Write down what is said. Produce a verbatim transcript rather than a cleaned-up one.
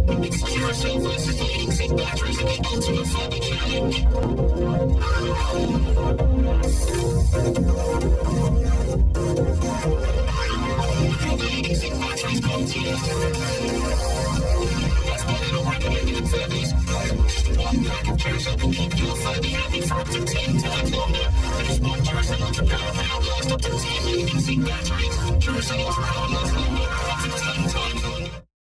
It's Duracell versus leading batteries in the ultimate Furby challenge. The leading zinc batteries contain that's why they don't recommend it in Furbies. One pack of Duracell can keep your Furby happy for up to ten times longer. Just one Duracell ultra power can outlast up to ten leading zinc batteries. Duracell ultra power lasts